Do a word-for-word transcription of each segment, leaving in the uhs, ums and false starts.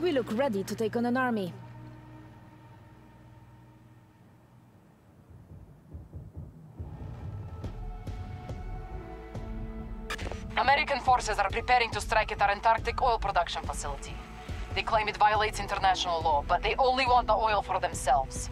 We look ready to take on an army. American forces are preparing to strike at our Antarctic oil production facility. They claim it violates international law, but they only want the oil for themselves.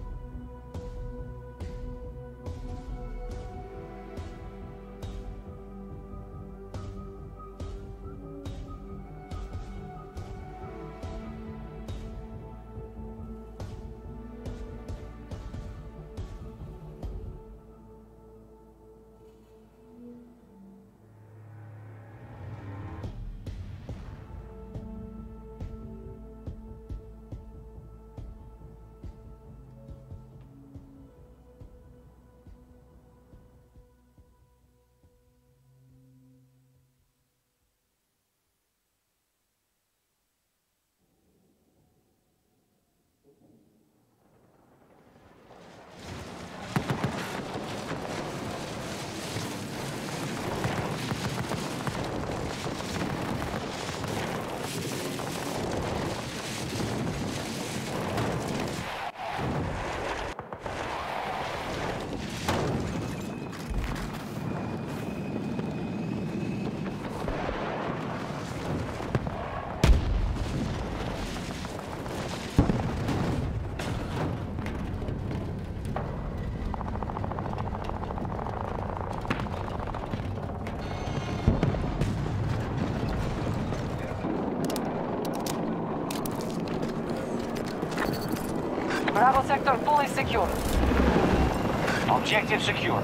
Bravo sector fully secure. Objective secure.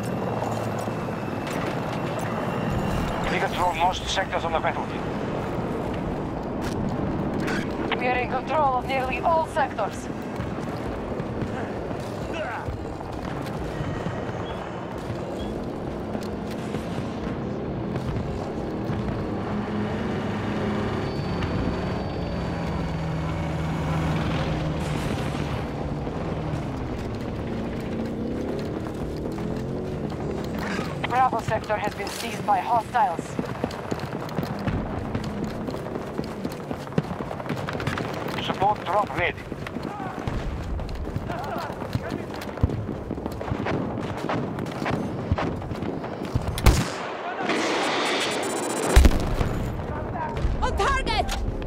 We control most sectors on the battlefield. We are in control of nearly all sectors. Bravo sector has been seized by hostiles. Support drop ready. On target!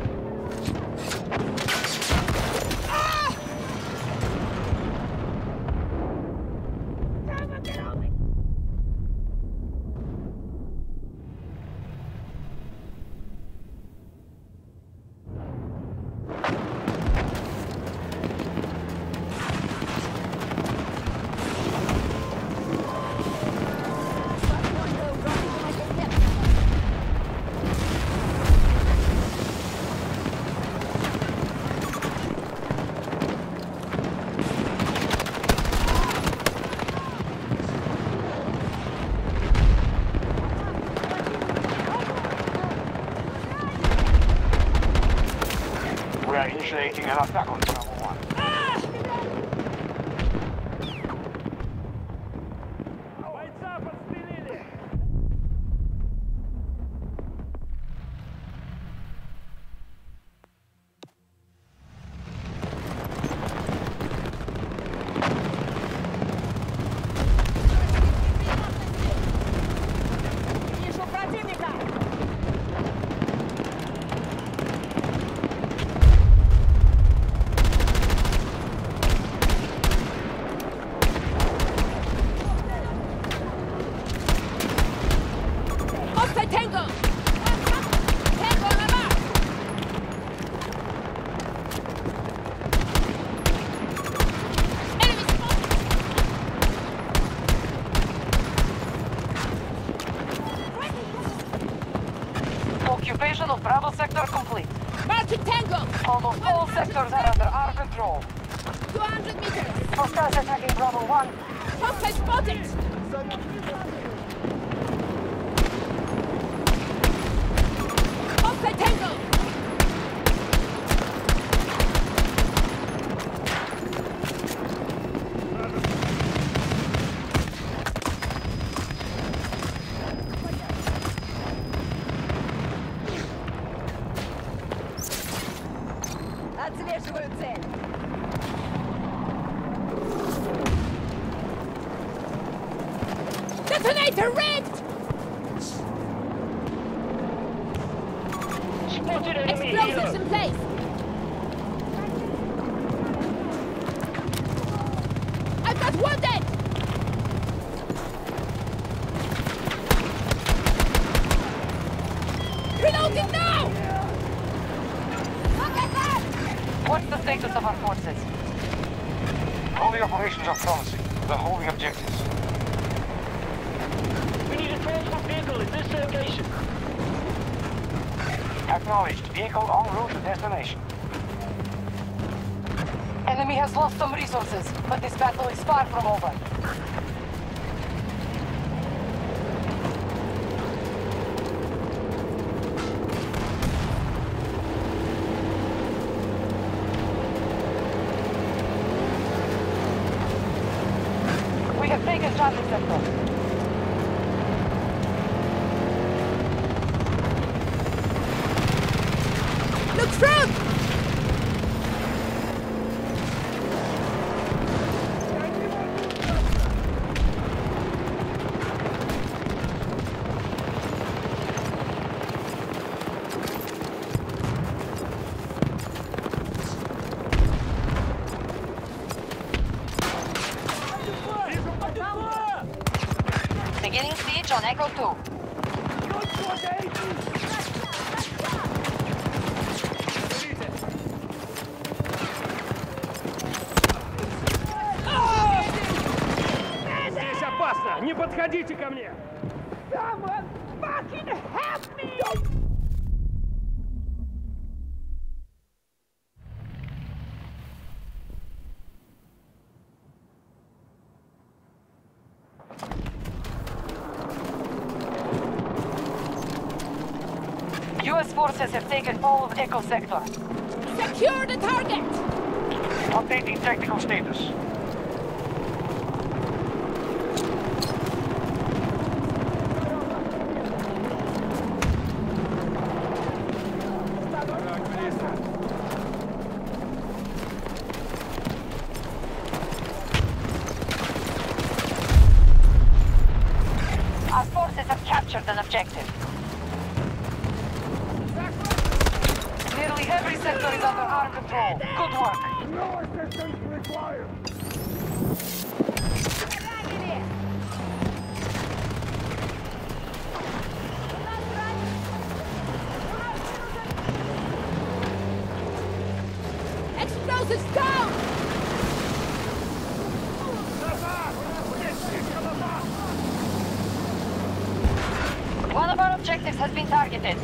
We are initiating an attack on Bravo one. Occupation of Bravo sector complete. Marking Tango! Almost all sectors are under our control. two hundred meters! Hostiles attacking Bravo one. Hostile spotted! Hostile Tango! Сбрасываю цель. Detonator rigged! Spotted enemy Explosives here. in place. I've got wounded! Reloading now! Look at that! What's the status of our forces? All the operations are promising. They're holding objectives. We need a transport vehicle at this location. Acknowledged. Vehicle en route to destination. Enemy has lost some resources, but this battle is far from over. We have taken Charlie Sector. Look front! Beginning siege on Echo two. Здесь опасно! Не подходите ко мне! Someone fucking help me! U S forces have taken all of Echo Sector. Secure the target! Updating tactical status. Our forces have captured an objective. Nearly every sector is under our control. Good work. No assistance required. Explosives down! One of our objectives has been targeted.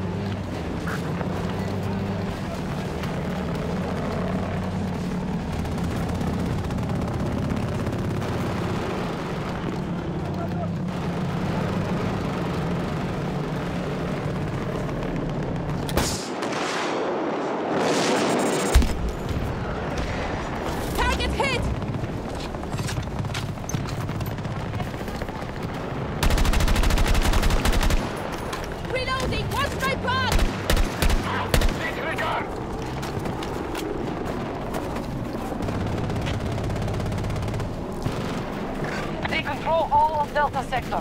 Target hit! Reloading! Watch my back! Disregard. They control all of Delta Sector.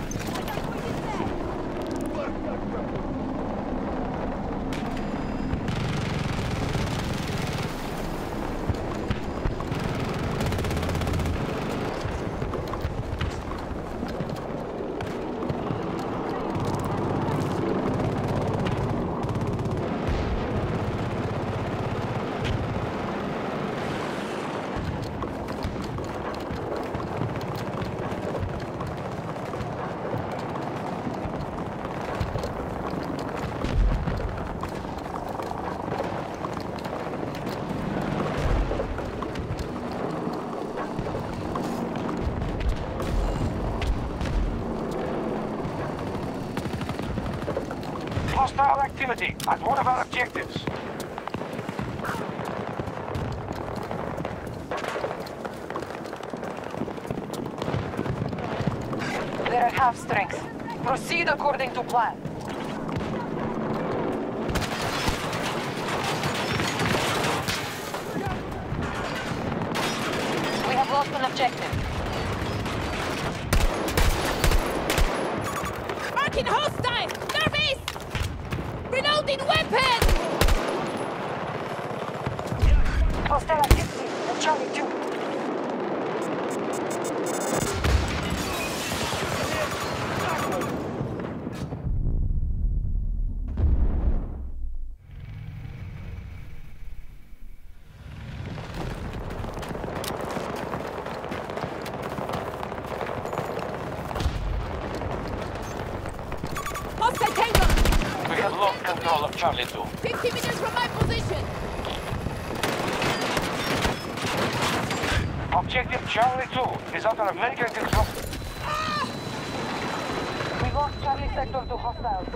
Hostile activity at one of our objectives. They're at half strength. Proceed according to plan. lost an objective. Marking hostile! Northeast! Reloading weapon! Hostile activity at Charlie two. Hostile tango! We have lost control of Charlie two. fifty meters from my position! Objective Charlie two is under American control. We lost Charlie sector to hostiles.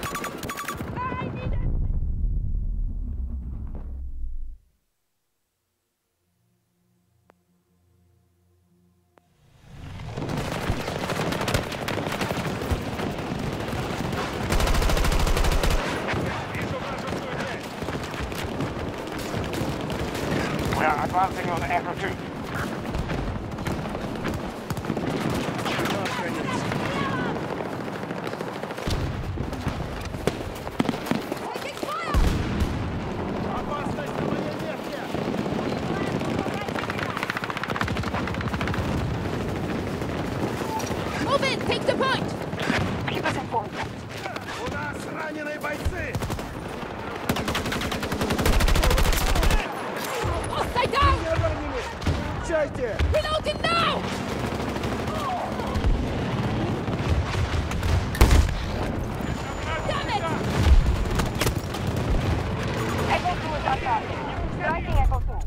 We are advancing on Echo two. Taking fire! Move in! Take the point! Keep us informed. У нас раненые бойцы! Hostile down! Ранены! Чайте! Reloading now! Damn it! Echo two is on target. Striking Echo two.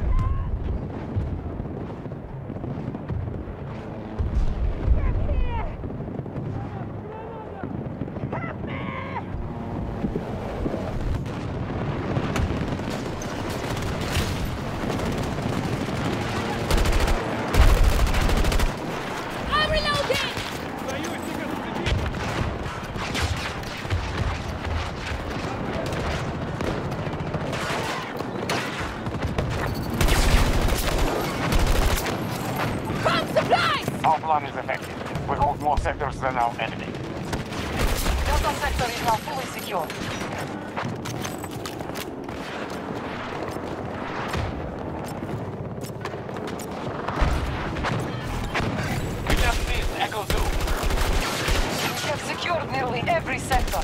I'm reloading! Союзников убедить! Bomb supplies! Our plan is effective. We hold more sectors than our enemy. Delta sector is now fully secure. We just missed Echo two. We have secured nearly every sector.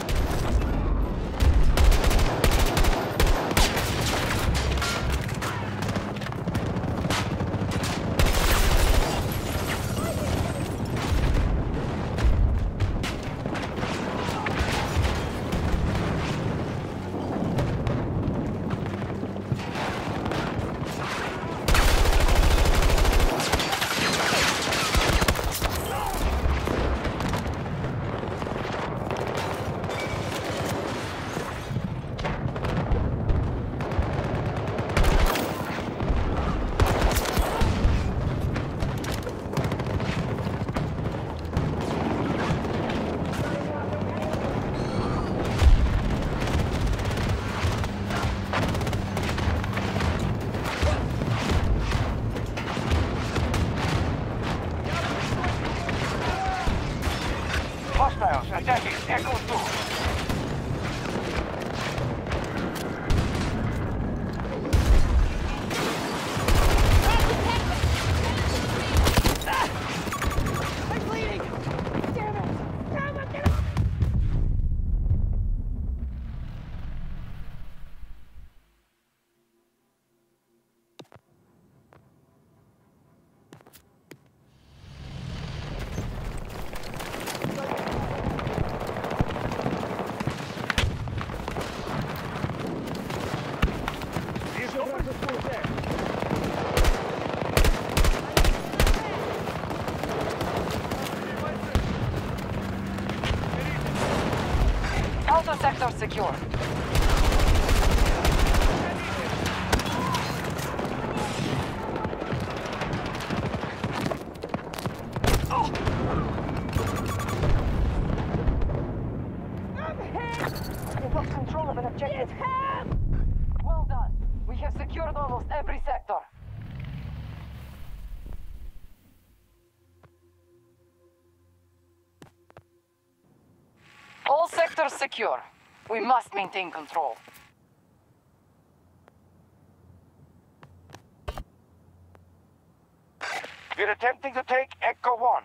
Hostiles attacking Echo two. I'm bleeding! Damn it! Damn it! Get off! Вижу вражескую цель! Outer sector secure. We've lost control of an objective. Well done. We have secured almost every sector. Sector secure. We must maintain control. We're attempting to take Echo one.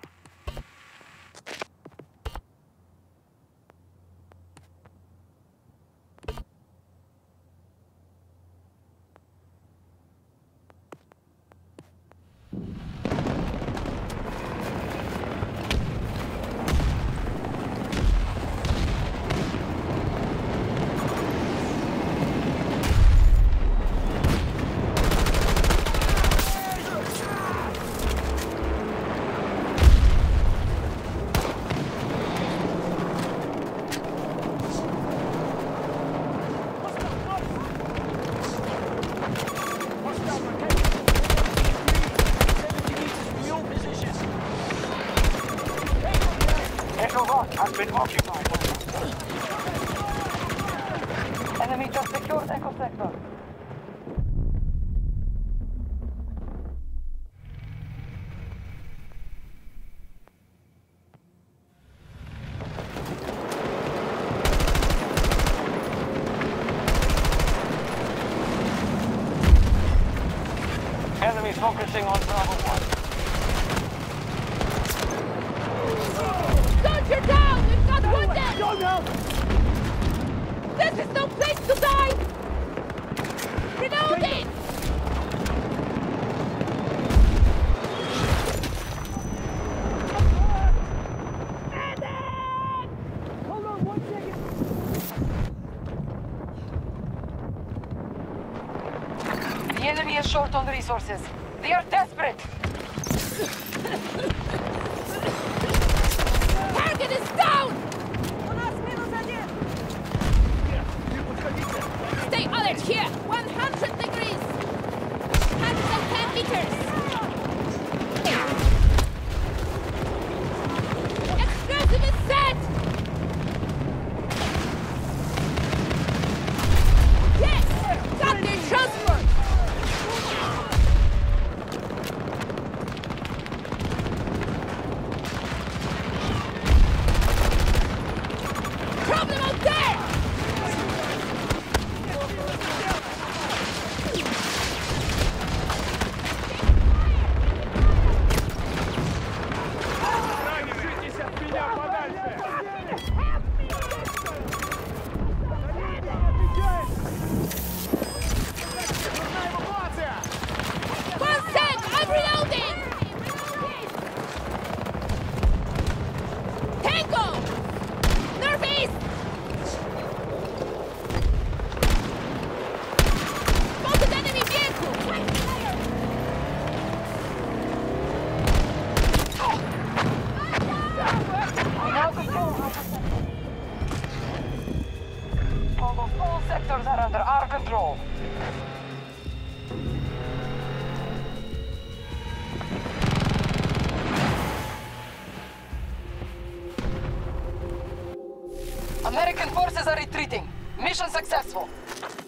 Echo one has been occupied. Enemy just secured Echo Sector. Enemy focusing on Bravo one. Soldier down! We've got wounded! Go now! This is no place to die! Reloading! Hold on one second. The enemy is short on resources. They are desperate. Target is down! Stay alert here! one hundred degrees! one hundred ten meters! Explosive is set! Yes! Got their transport! Problem out there! Держитесь от меня подальше! Нужна эвакуация! One sec! I'm reloading! Tango! Northeast! Spotted enemy vehicle! We now control Alpha Sector. Almost all sectors are under our control. American forces are retreating. Mission successful.